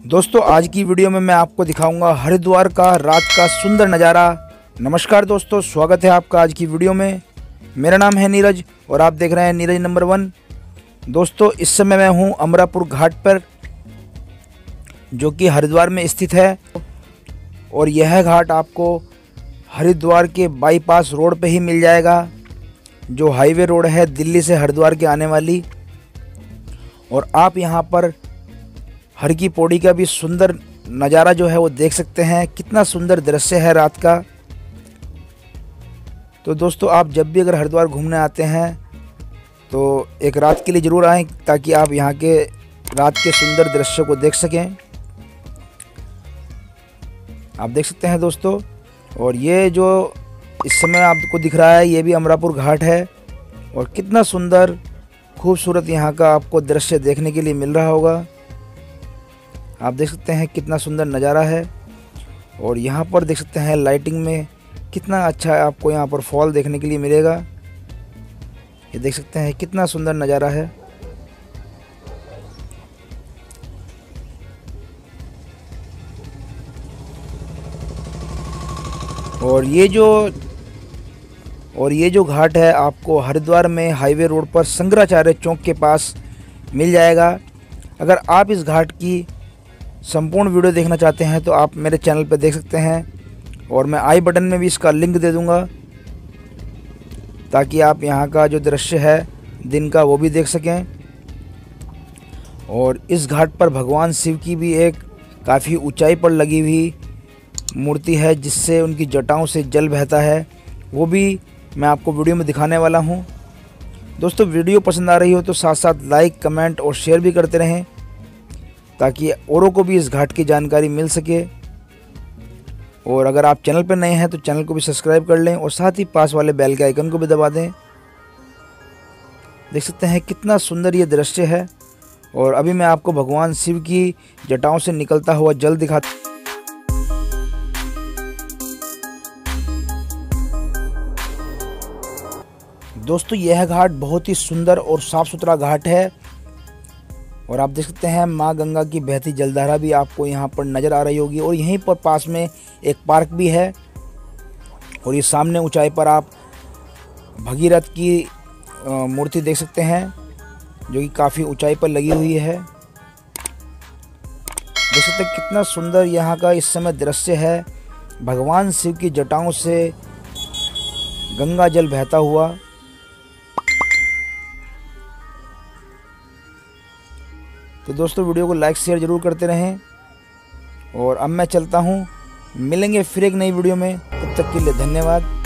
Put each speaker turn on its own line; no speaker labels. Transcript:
दोस्तों आज की वीडियो में मैं आपको दिखाऊंगा हरिद्वार का रात का सुंदर नज़ारा। नमस्कार दोस्तों, स्वागत है आपका आज की वीडियो में। मेरा नाम है नीरज और आप देख रहे हैं नीरज नंबर 1। दोस्तों इस समय मैं हूं अमरापुर घाट पर, जो कि हरिद्वार में स्थित है। और यह घाट आपको हरिद्वार के बाईपास रोड पे ही मिल जाएगा, जो हाईवे रोड है दिल्ली से हरिद्वार के आने वाली। और आप यहाँ पर हर की पौड़ी का भी सुंदर नज़ारा जो है वो देख सकते हैं। कितना सुंदर दृश्य है रात का। तो दोस्तों आप जब भी अगर हरिद्वार घूमने आते हैं तो एक रात के लिए ज़रूर आएं, ताकि आप यहाँ के रात के सुंदर दृश्य को देख सकें। आप देख सकते हैं दोस्तों। और ये जो इस समय आपको दिख रहा है ये भी अमरापुर घाट है। और कितना सुंदर खूबसूरत यहाँ का आपको दृश्य देखने के लिए मिल रहा होगा। आप देख सकते हैं कितना सुंदर नज़ारा है। और यहाँ पर देख सकते हैं लाइटिंग में कितना अच्छा आपको यहाँ पर फॉल देखने के लिए मिलेगा। ये देख सकते हैं कितना सुंदर नज़ारा है। और ये जो घाट है आपको हरिद्वार में हाईवे रोड पर शंकराचार्य चौक के पास मिल जाएगा। अगर आप इस घाट की संपूर्ण वीडियो देखना चाहते हैं तो आप मेरे चैनल पर देख सकते हैं। और मैं आई बटन में भी इसका लिंक दे दूंगा, ताकि आप यहाँ का जो दृश्य है दिन का वो भी देख सकें। और इस घाट पर भगवान शिव की भी एक काफ़ी ऊंचाई पर लगी हुई मूर्ति है, जिससे उनकी जटाओं से जल बहता है। वो भी मैं आपको वीडियो में दिखाने वाला हूँ। दोस्तों वीडियो पसंद आ रही हो तो साथ साथ लाइक, कमेंट और शेयर भी करते रहें, ताकि औरों को भी इस घाट की जानकारी मिल सके। और अगर आप चैनल पर नए हैं तो चैनल को भी सब्सक्राइब कर लें और साथ ही पास वाले बेल के आइकन को भी दबा दें। देख सकते हैं कितना सुंदर ये दृश्य है। और अभी मैं आपको भगवान शिव की जटाओं से निकलता हुआ जल दिखाता। दोस्तों यह घाट बहुत ही सुंदर और साफ़ सुथरा घाट है। और आप देख सकते हैं माँ गंगा की बहती जलधारा भी आपको यहाँ पर नज़र आ रही होगी। और यहीं पर पास में एक पार्क भी है। और ये सामने ऊंचाई पर आप भगीरथ की मूर्ति देख सकते हैं, जो कि काफ़ी ऊंचाई पर लगी हुई है। देख सकते हैं कितना सुंदर यहाँ का इस समय दृश्य है। भगवान शिव की जटाओं से गंगा जल बहता हुआ। तो दोस्तों वीडियो को लाइक शेयर ज़रूर करते रहें। और अब मैं चलता हूँ, मिलेंगे फिर एक नई वीडियो में। तब तक के लिए धन्यवाद।